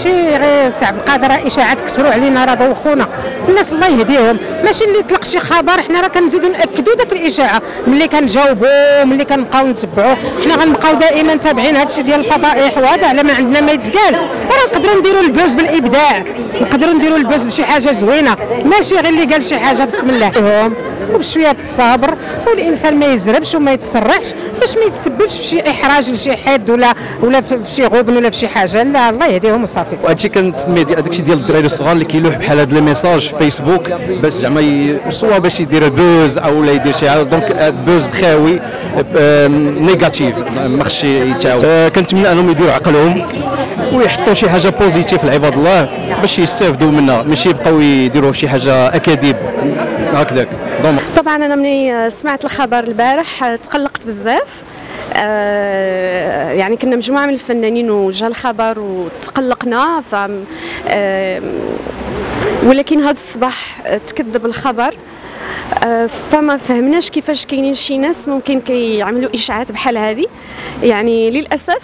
ماشي غير سي عبد القادر اشاعات كثروا علينا راه دوخونا الناس الله يهديهم. ماشي اللي يطلق شي خبر حنا راه كنزيدوا ناكدوا داك الاشاعه ملي كنجاوبوا ملي كنبقاو نتبعوا. حنا غنبقاو دائما تابعين هادشي ديال الفضائح وهذا على ما عندنا ما يتقال. راه نقدروا نديروا البوز بالابداع، نقدروا نديروا البوز بشي حاجه زوينه، ماشي غير اللي قال شي حاجه بسم الله وبشويه الصبر والانسان ما يزربش وما يتسرعش باش ما يتسببش في شي احراج لشي حد ولا في شي غبن ولا في شي حاجه. لا الله يهديهم وصافي. وهادشي كنسميه داكشي ديال الدراري الصغار اللي كيلوح بحال هاد لي ميساج في فيسبوك باش زعما سوا باش يدير بوز او لا يدير شي حاجه. دونك هاد بوز خاوي نيجاتيف ما خصش يتعاود. كنتمنى انهم يديروا عقلهم ويحطوا شي حاجه بوزيتيف لعباد الله باش يستافدوا منها، ماشي يبقاو يديروا شي حاجه اكاذيب هكذاك. طبعا انا ملي سمعت الخبر البارح تقلقت بزاف. يعني كنا مجموعه من الفنانين وجا الخبر وتقلقنا ولكن هذا الصباح تكذب الخبر. فما فهمناش كيفاش كاينين شي ناس ممكن كيعملوا اشاعات بحال هذه. يعني للاسف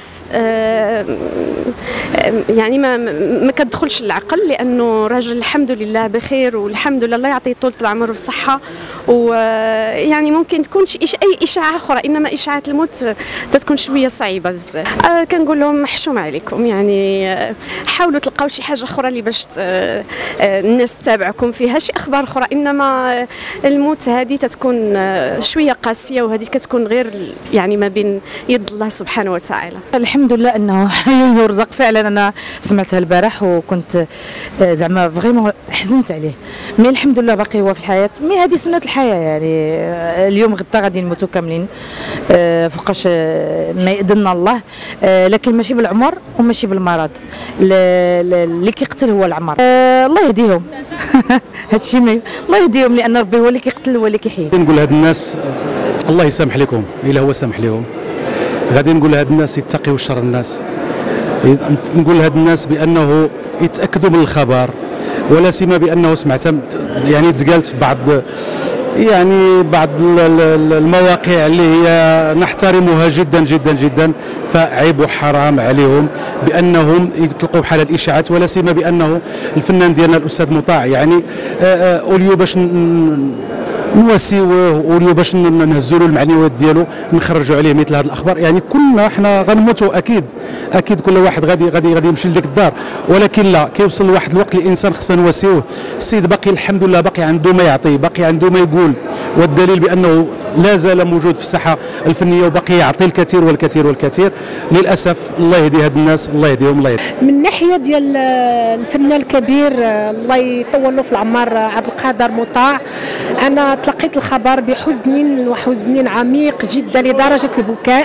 يعني ما كتدخلش العقل، لانه راجل الحمد لله بخير والحمد لله الله يعطيه طول العمر والصحه. ويعني ممكن تكون اي اشاعه اخرى، انما اشاعات الموت تتكون شويه صعيبه بزاف. كنقول لهم محشوم عليكم، يعني حاولوا تلقاو شي حاجه اخرى اللي باش الناس تتابعكم فيها، شي اخبار اخرى. انما الموت هذه تتكون شويه قاسيه، وهذه كتكون غير يعني ما بين يد الله سبحانه وتعالى. الحمد لله انه حي يرزق. فعلا انا سمعتها البارح وكنت زعما فريمون حزنت عليه، مي الحمد لله باقي هو في الحياه. مي هذه سنه الحياه، يعني اليوم غدا غادي نموتوا كاملين فوقاش ما يأذننا الله. لكن ماشي بالعمر وماشي بالمرض، اللي كيقتل هو العمر. الله يهديهم. هادشي الله يهديهم، لان ربي هو اللي كيقتل هو اللي كيحيي. نقول لهاد الناس الله يسامح لكم الا هو سامح لهم. غادي نقول لهاد الناس يتقيوا شر الناس، نقول لهاد الناس بانه يتاكدوا من الخبر، ولا سيما بانه سمعت يعني تقالت في بعض المواقع اللي هي نحترمها جدا جدا جدا، فعيب وحرام عليهم بانهم يطلقوا بحال الاشاعات، ولا سيما بانه الفنان ديالنا الاستاذ مطاع يعني اوليو باش نواسيوه وليو باش نهزوا له المعنويات ديالو نخرجوا عليه مثل هذه الاخبار. يعني كلنا حنا غنموتوا اكيد كل واحد غادي يمشي لديك الدار، ولكن لا كيوصل لواحد الوقت الانسان خصنا نواسيوه. السيد باقي الحمد لله باقي عنده ما يعطي، باقي عنده ما يقول، والدليل بانه لا زال موجود في الساحه الفنيه وباقي يعطي الكثير والكثير والكثير. للاسف الله يهدي هاد الناس، الله يهديهم الله يهديهم. من ناحيه ديال الفنان الكبير الله يطول له في العمر عبد القادر مطاع، انا تلقيت الخبر بحزن وحزن عميق جدا لدرجه البكاء.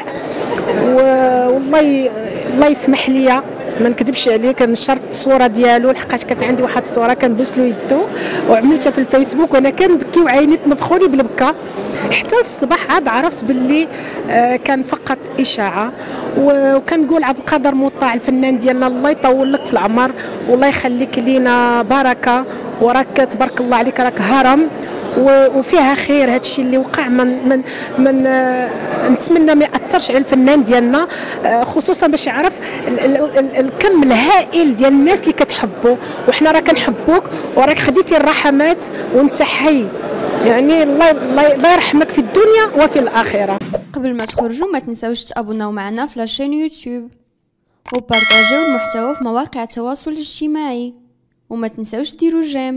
والله الله يسمح لي ما نكذبش عليك، نشرت الصوره ديالو لحقاش كانت عندي واحد الصوره كنبوس له يدو وعملتها في الفيسبوك وانا كنبكي وعيني تنفخوني بالبكا. حتى الصباح عاد عرفت باللي كان فقط اشاعه. وكنقول عبد القادر مطاع الفنان ديالنا الله يطول لك في العمر والله يخليك لينا بركه، وراك تبارك الله عليك راك هرم وفيها خير. هذا الشيء اللي وقع من نتمنى ما ياثرش على الفنان ديالنا، خصوصا باش يعرف الكم الهائل ديال الناس اللي كتحبوا، وحنا راه كنحبوك وراك خديتي الرحمات وانت حي. يعني الله يرحمك في الدنيا وفي الاخره. قبل ما تخرجوا ما تنساوش تابوناو معنا في لاشين يوتيوب وبارطاجيو المحتوى في مواقع التواصل الاجتماعي، وما تنساوش ديروا جيم.